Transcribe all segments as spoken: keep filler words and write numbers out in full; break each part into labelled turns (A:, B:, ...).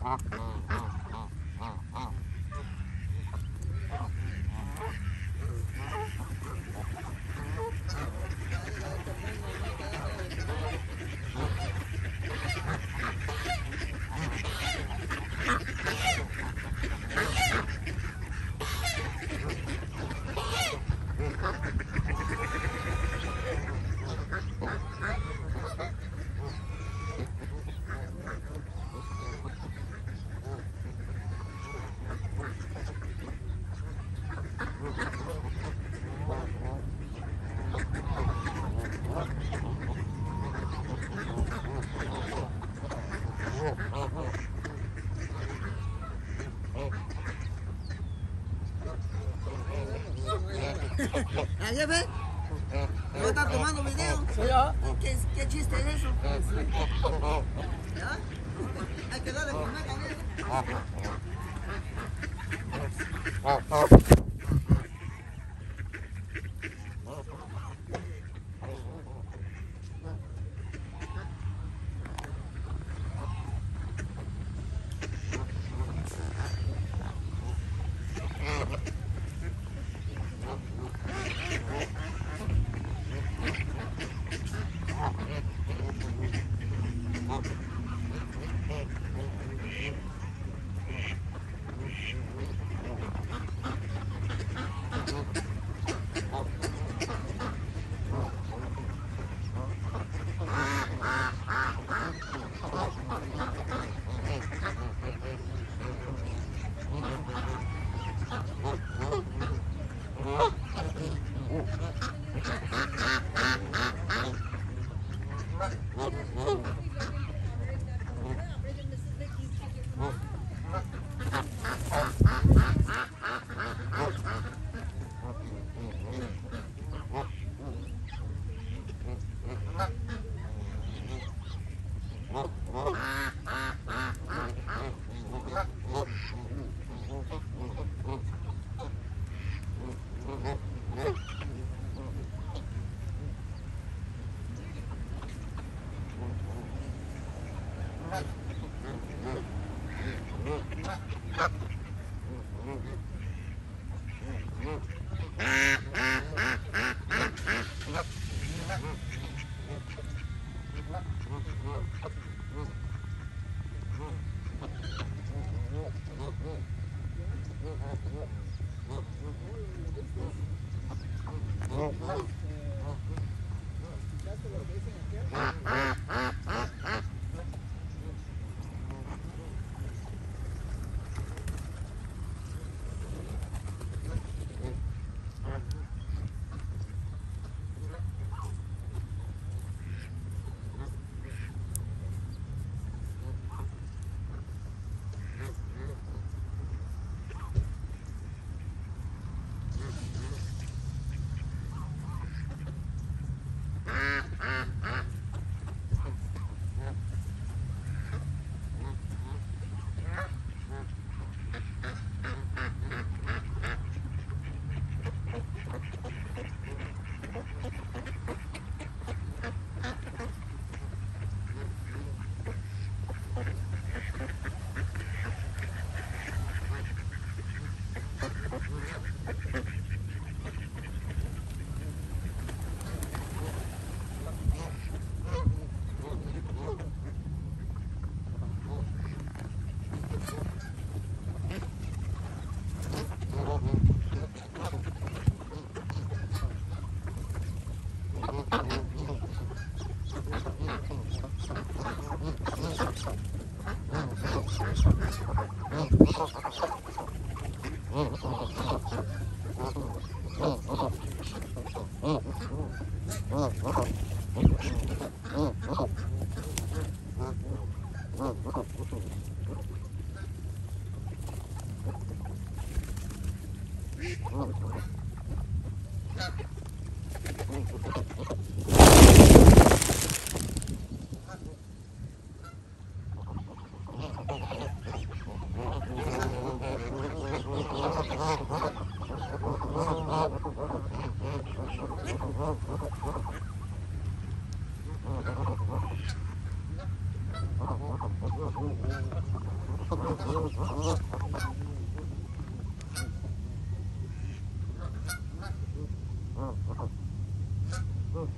A: ¿Ya ves? ¿No está tomando video?
B: ¿Soy yo?
A: ¿Qué, qué chiste es eso? ¿Ya? Hay que darle comer también.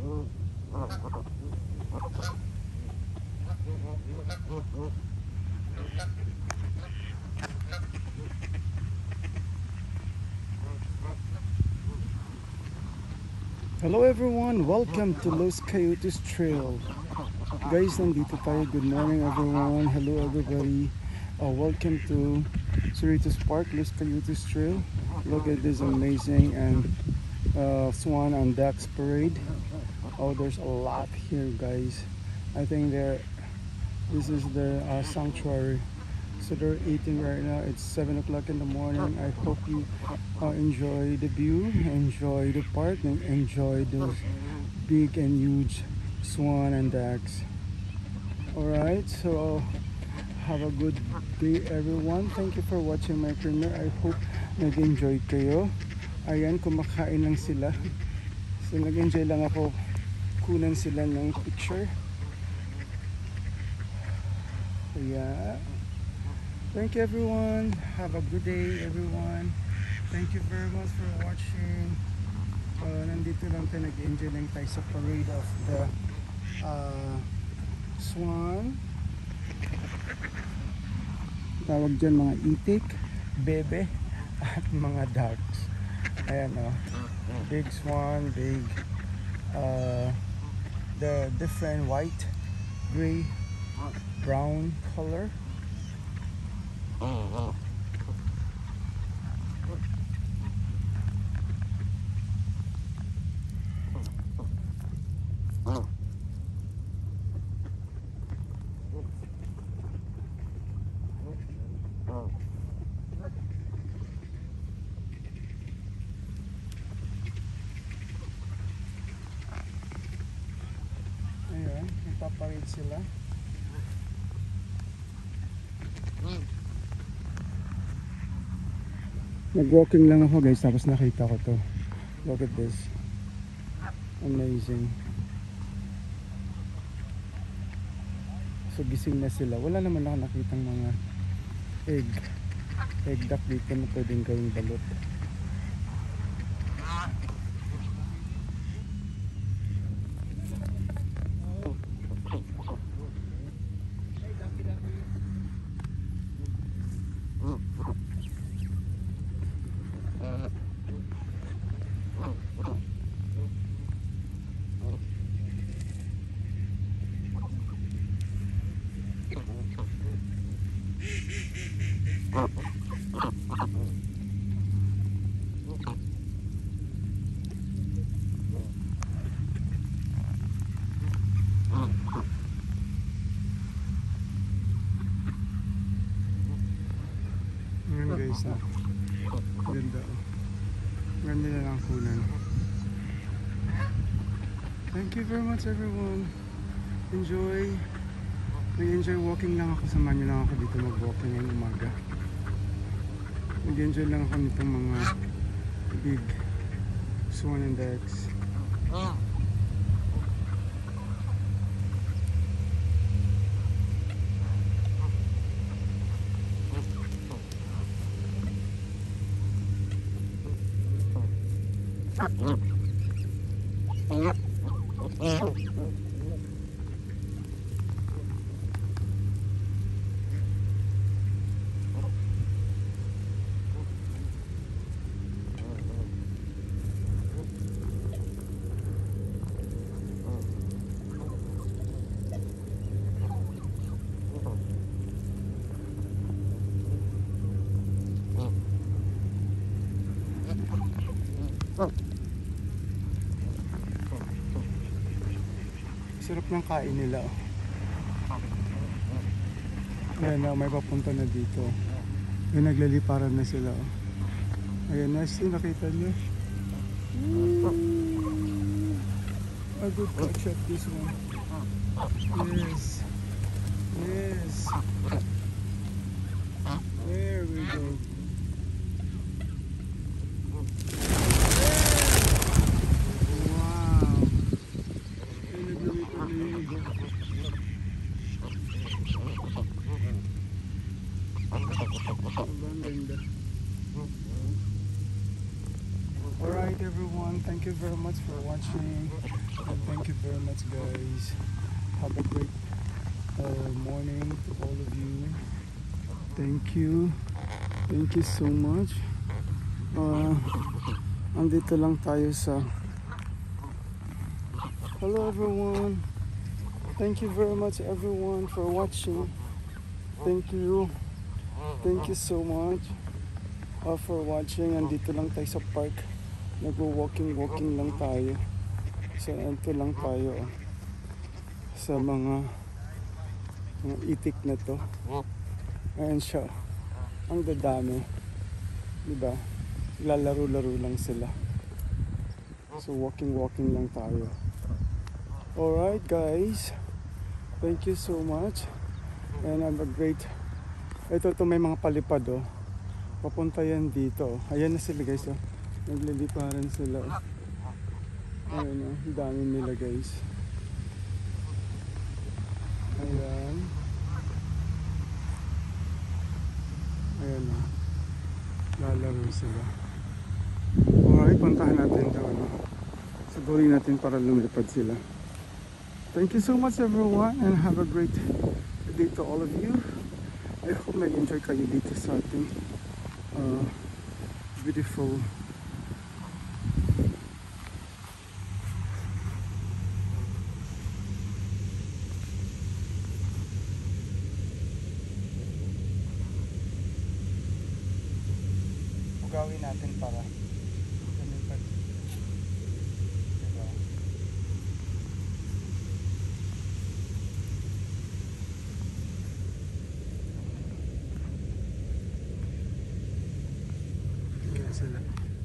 B: Hello everyone, welcome to Los Coyotes Trail. Guys, nandito tayo. Good morning everyone. Hello everybody. Uh, welcome to Cerritos Park, Los Coyotes Trail. Look at this amazing and uh, swan and ducks parade. Oh, there's a lot here, guys. I think they're this is the uh, sanctuary. So they're eating right now. It's seven o'clock in the morning. I hope you uh, enjoy the view, enjoy the park, and enjoy those big and huge swan and ducks. Alright, so have a good day everyone. Thank you for watching my premiere. I hope nag-enjoy kayo. Ayan, kumakain lang sila. So nag-enjoy lang ako. Kunan sila ng picture. Yeah. Thank you everyone. Have a good day everyone. Thank you very much for watching. Uh, nandito lang tayo, nag-enjoy lang tayo sa parade of the uh, swan. Tawag dyan mga itik, bebe, at mga ducks. Ayan o. Oh. Big swan, big uh, the different white, gray, brown color. Ayan, ipaparid sila. Nag-walking lang ako guys, tapos nakita ko to. Look at this. Amazing. So gising na sila. Wala naman ako nakitang mga egg. Egg duck dito na pwedeng gawing balot. Ayan guys, ah. Ganda oh. Ganda na lang kunan. Thank you very much everyone. Enjoy. Nag-enjoy walking lang ako. Samahan nyo lang ako dito mag-walking ngayong umaga. Nag-enjoy lang ako nitong mga big swan and ducks. Sarap ng kain nila oh. Ayan na, may papunta na dito. Ayan, naglaliparan na sila oh. Ayan na, see, nakita nyo. A good catch up this one. Yes. Yes. There we go. Alright. Alright everyone, thank you very much for watching. And thank you very much guys. Have a great uh, morning to all of you. Thank you. Thank you so much. Uh, andito lang tayo sa... Hello everyone. Thank you very much everyone for watching. Thank you. Thank you so much uh, for watching. Andito lang tayo sa park. Nag-walking walking lang tayo. So ito lang tayo oh, sa mga mga itik na to. Ayan siya. Ang dadami. Diba? Lalaro-laro lang sila. So walking walking lang tayo. Alright guys. Thank you so much. And have a great... Ito to may mga palipad oh. Papunta yan dito. Ayan na sila guys oh. Nagliliparan sila oh. Ayan oh. Ang dami nila guys. Ayan. Ayan oh. Lalaro sila. Alright, puntahan natin daw no. Sagurin natin para lumipad sila. Thank you so much everyone and have a great day to all of you. I hope nag-enjoy kayo dito sa ating uh, beautiful gawin natin para lumipad. Diba? Ayan sila.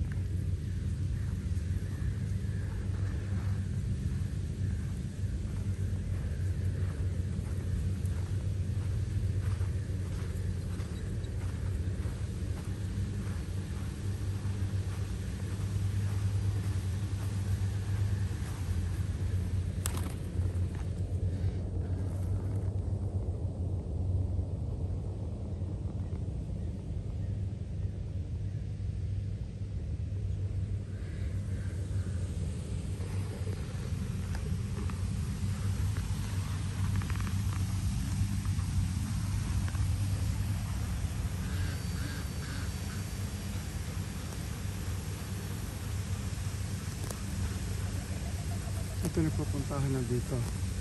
B: Ito na pupuntahan na dito.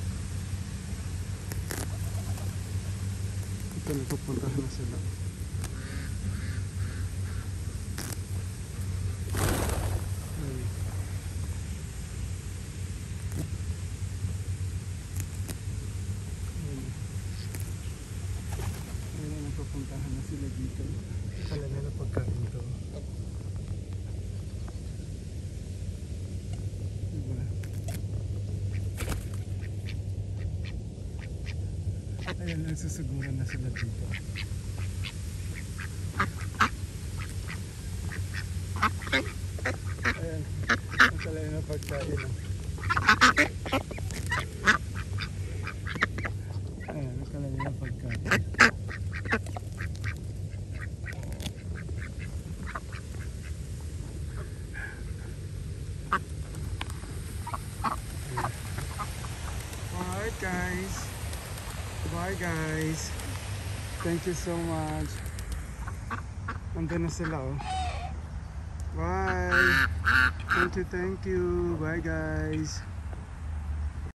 B: Ito na pupuntahan na sila. Ayan. Ayan. Ayan na pupuntahan na sila dito. Kala nila pagkain to. Ayan, nagsusuguran na sila dito. Ayan, nakalay na pagkain. Ayan, nakalay na pagkain. Alright guys. Bye guys. Thank you so much. Andun na sila oh. Bye. Thank you, thank you. Bye guys.